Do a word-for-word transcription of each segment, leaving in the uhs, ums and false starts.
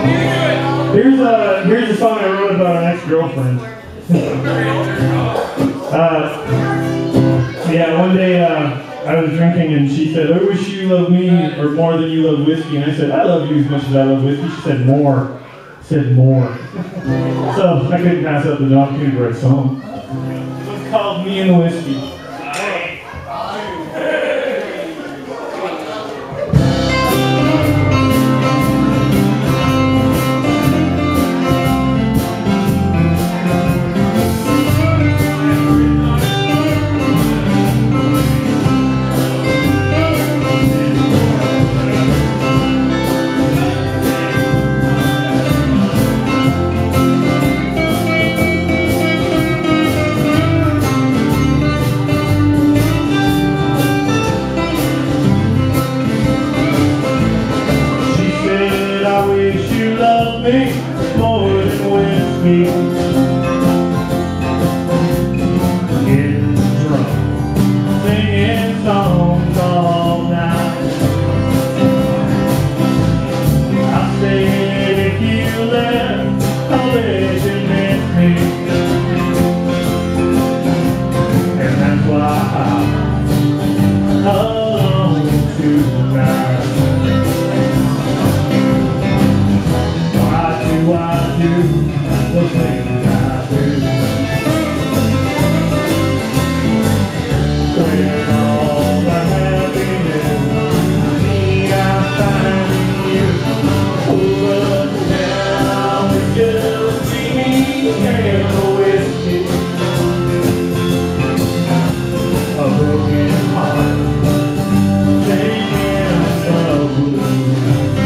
Here's a, here's a song I wrote about an ex-girlfriend. uh, yeah, one day uh, I was drinking and she said, I wish you loved me or more than you love whiskey. And I said, I love you as much as I love whiskey. She said, more. I said, more. So I couldn't pass up the opportunity to write a song. So it's called Me and the Whiskey. More than whiskey, getting drunk, singing songs all night. I said if you left, I'll let you miss me, and that's why I'm alone tonight. I do the things I do when all the happiness I need I find in you. Over now it's just me and the whiskey, a broken heart singing the blues.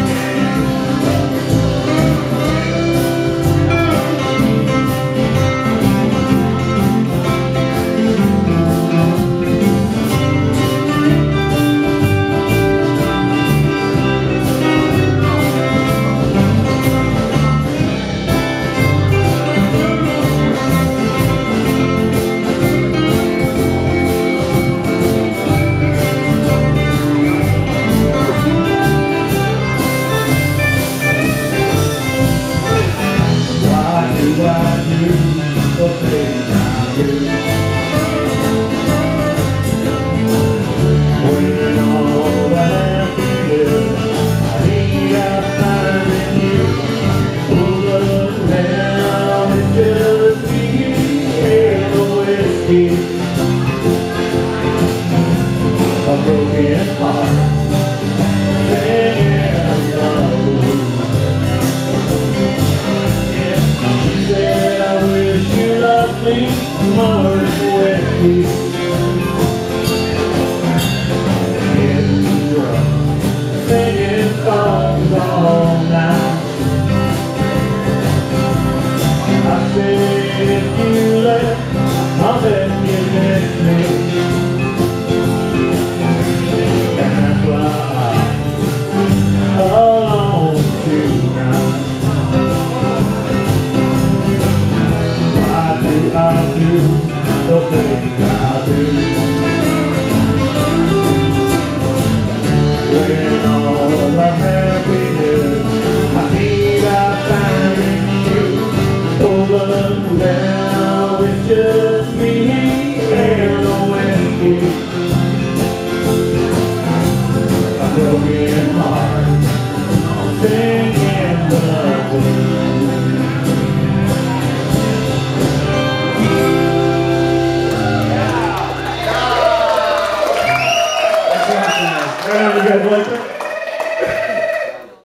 I do the things I do when all the happiness I need I find in you. Oh, but now it's just me and the whiskey, a broken heart singing the blues. More than whiskey, getting drunk, singing songs all night. I said if you left, I'll bet you miss me, and that's why I'm alone tonight. I do the things I do when all the happiness I need I find in you. Oh, but now it's just me and the whiskey, a broken heart singing the blues. You guys like that?